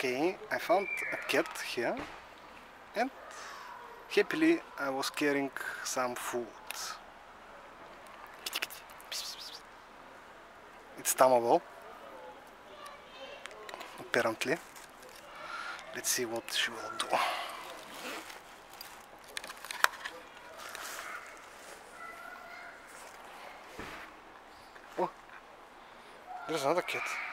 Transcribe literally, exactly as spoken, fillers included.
Okay, I found a cat here, and happily I was carrying some food. It's Tamable, apparently. Let's see what she will do. Oh, there's another cat.